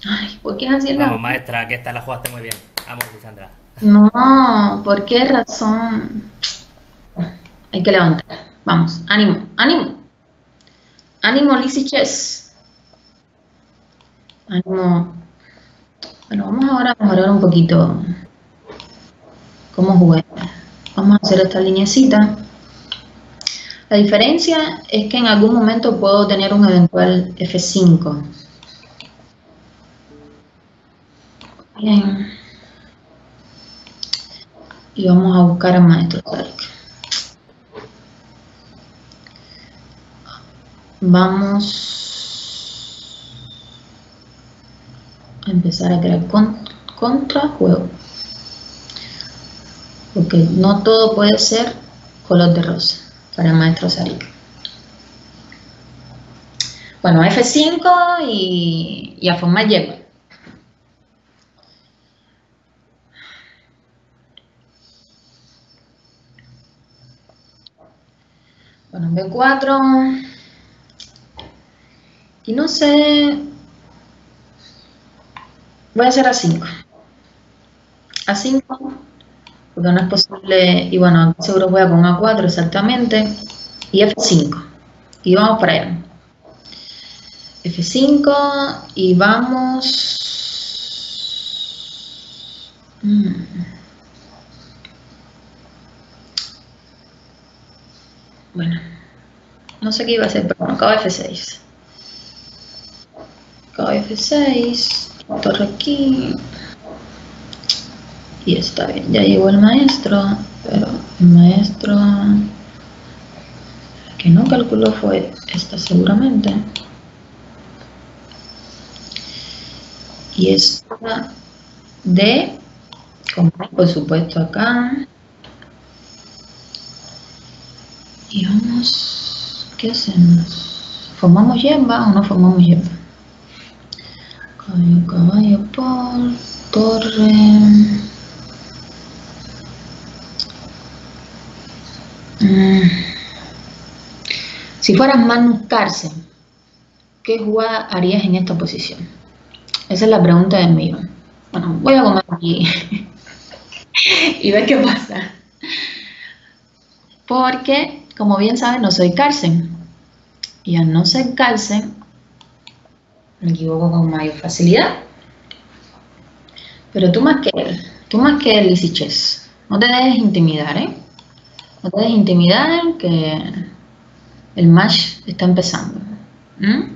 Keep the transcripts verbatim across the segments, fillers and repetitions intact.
Ay, ¿por qué es así el Vamos, lado? maestra, que esta la jugaste muy bien. Vamos, Lisandra. No, ¿por qué razón? Hay que levantar. Vamos, ánimo, ánimo, ánimo, Lizzy Chess. Ánimo. Bueno, vamos ahora a mejorar un poquito cómo jugué. Vamos a hacer esta lineecita. La diferencia es que en algún momento puedo tener un eventual F cinco. Bien. Y vamos a buscar al maestro Tarek. Vamos a empezar a crear contrajuego. Porque no todo puede ser color de rosa para el maestro Sarik. Bueno, F cinco y, y a formar yema. Bueno, B cuatro. Y no sé, voy a hacer A cinco. A cinco, porque no es posible, y bueno, seguro voy a con A cuatro exactamente, y F cinco. Y vamos para allá. F cinco y vamos... Mm. Bueno, no sé qué iba a hacer, pero bueno, acabo F seis. Acabo F seis, torre aquí. Y está bien, ya llegó el maestro, pero el maestro que no calculó fue esta seguramente. Y esta de, como por supuesto acá. Y vamos, ¿qué hacemos? ¿Formamos yemba o no formamos yemba? Caballo, caballo por torre. Mm. Si fueras Magnus Carlsen, ¿qué jugada harías en esta posición? Esa es la pregunta del millón. Bueno, voy a comer aquí y ver qué pasa. Porque, como bien saben, no soy Carlsen. Y al no ser Carlsen, me equivoco con mayor facilidad. Pero tú más que él, tú más que él, Lizzy Chess. No te dejes intimidar, ¿eh? No te dejes intimidar que el match está empezando. ¿Mm?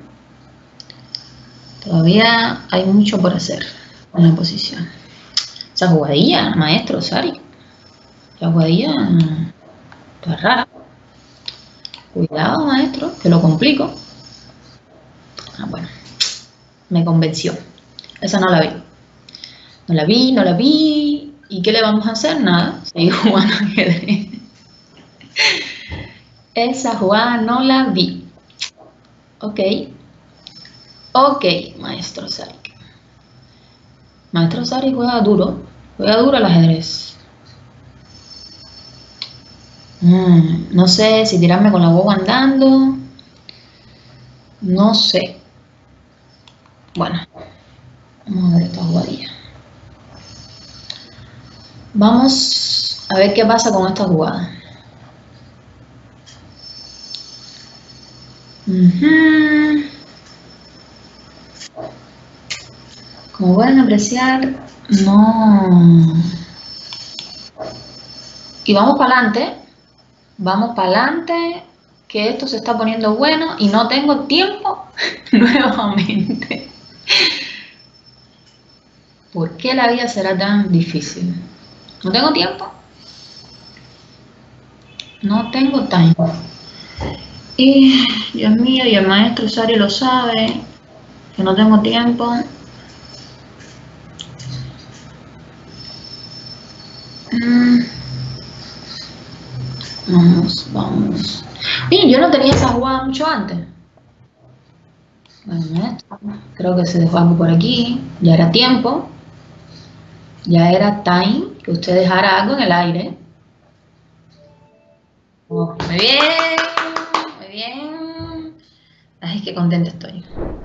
Todavía hay mucho por hacer en la posición. Esa jugadilla, maestro Sari. Esa jugadilla está rara. Cuidado, maestro, que lo complico. Ah, bueno, me convenció. Esa no la vi. No la vi, no la vi. ¿Y qué le vamos a hacer? Nada, seguir jugando ajedrez. Esa jugada no la vi. Ok. Ok, maestro Sari. Maestro Sari juega duro. Juega duro al ajedrez. Mm, no sé si tirarme con la boba andando. No sé. Bueno, vamos a ver esta jugadilla. Vamos a ver qué pasa con esta jugada. Uh-huh. Como pueden apreciar, no... Y vamos para adelante. Vamos para adelante. Que esto se está poniendo bueno y no tengo tiempo nuevamente. ¿Por qué la vida será tan difícil? ¿No tengo tiempo? No tengo tiempo. Y, Dios mío, y el maestro Sari lo sabe, que no tengo tiempo. Mm. Vamos, vamos. Bien, yo no tenía esa jugada mucho antes. Bueno, esto, creo que se dejó algo por aquí. Ya era tiempo. Ya era time que usted dejara algo en el aire. Oh, muy bien, muy bien. Ay, qué contenta estoy.